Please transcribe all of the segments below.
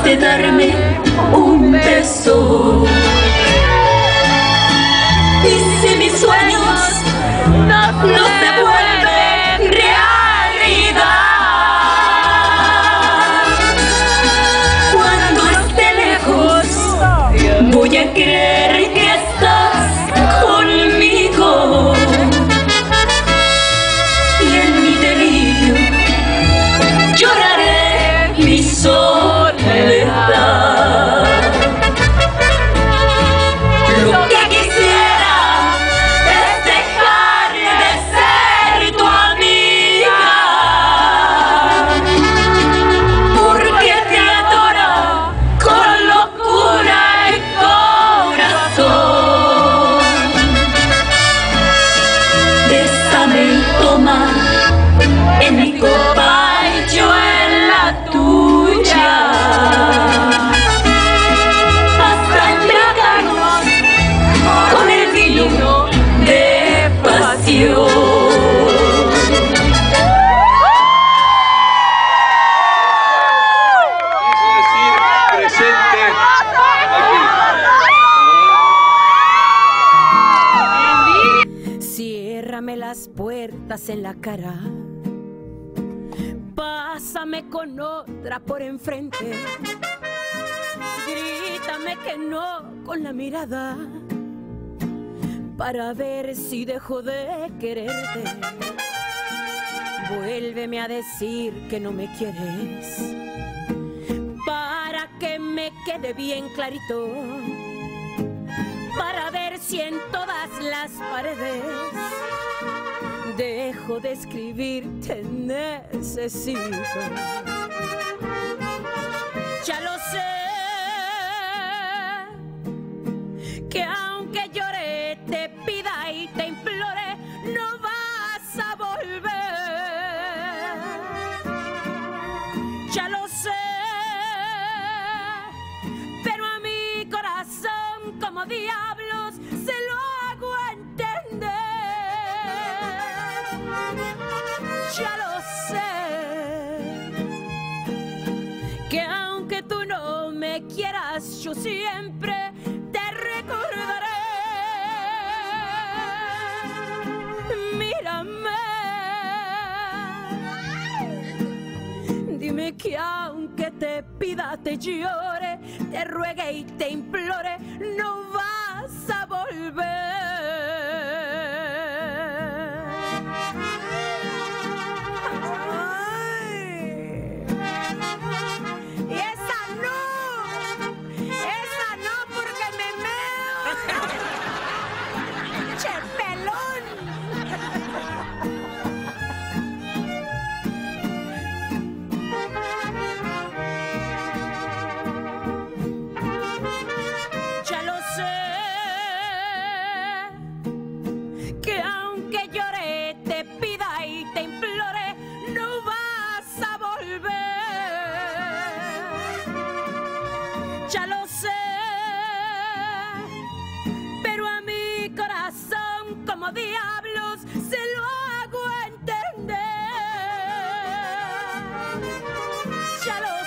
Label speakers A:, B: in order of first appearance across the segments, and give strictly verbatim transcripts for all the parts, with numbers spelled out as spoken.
A: de darme un beso. Y si mis sueños no se vuelven realidad, cuando esté lejos voy a creer que estás conmigo. Y en mi delirio lloraré mi soledad. Lo que quisiera es dejar de ser tu amiga, porque te adora con locura el corazón. Bésame y toma en mi copa y yo en la tuya, hasta embriagarnos con el vino de pasión.
B: Presente aquí.
C: Ciérrame las puertas en la cara, pásame con otra por enfrente, grítame que no con la mirada, para ver si dejo de quererte. Vuélveme a decir que no me quieres, para que me quede bien clarito, para ver si en todas las paredes dejo de escribir te necesito. Ya lo sé, que aunque llore, te pida y te implore, no vas a volver. Ya lo sé, pero a mi corazón como diablos se lo hago entender. Ya lo sé, que aunque tú no me quieras, yo siempre te recordaré. Mírame, dime que aunque te pida, te llore, te ruegue y te implore, no vas a volver. Ya lo sé, pero a mi corazón como diablos se lo hago entender. Ya lo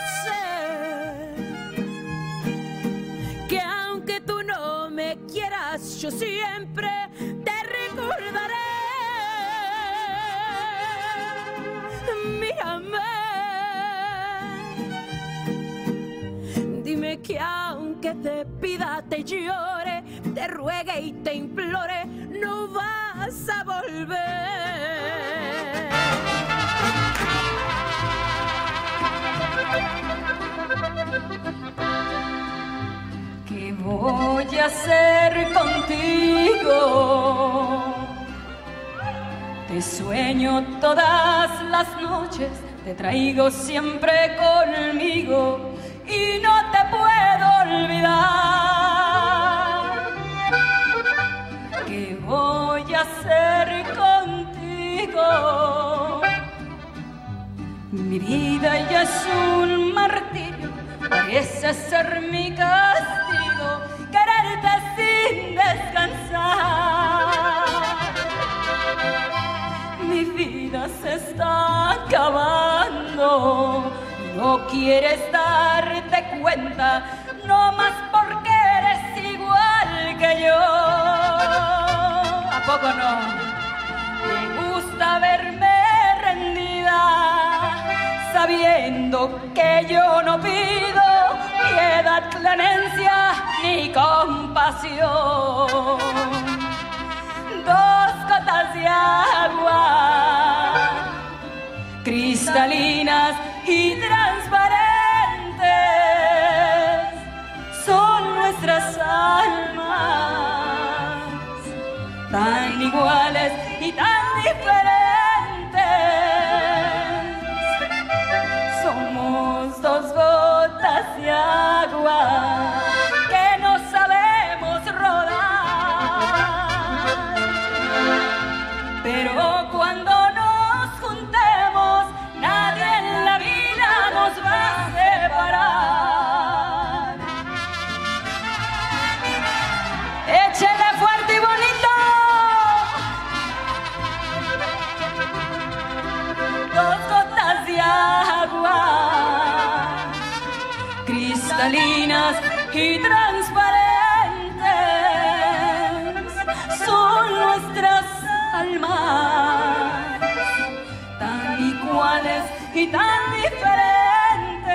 C: sé, que aunque tú no me quieras, yo siempre te recordaré. Mírame, dime que aunque te pida, te llore, te ruegue y te implore, no vas a volver.
A: ¿Qué voy a hacer contigo? Te sueño todas las noches, te traigo siempre conmigo y no te puedo olvidar. ¿Qué voy a hacer contigo? Mi vida ya es un martirio, parece ser mi castigo, quererte sin descansar. Mi vida se está acabando no quieres darte cuenta, no más porque eres igual que yo. ¿A poco no? Me gusta verme rendida, sabiendo que yo no pido piedad, clemencia ni compasión. Dos gotas de agua, cristalinas y transparentes, son nuestras almas, tan iguales y tan diferentes. Somos dos gotas de agua que no sabemos rodar, pero cuando nos juntemos nadie en la vida nos va a separar. Échele fuerte y bonito. Dos gotas de agua, cristalinas y transparentes, son nuestras almas, tan iguales y tan diferentes.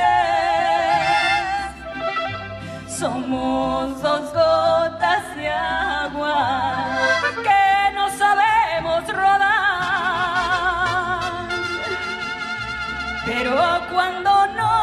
A: Somos dos gotas de agua que no sabemos rodar, pero cuando no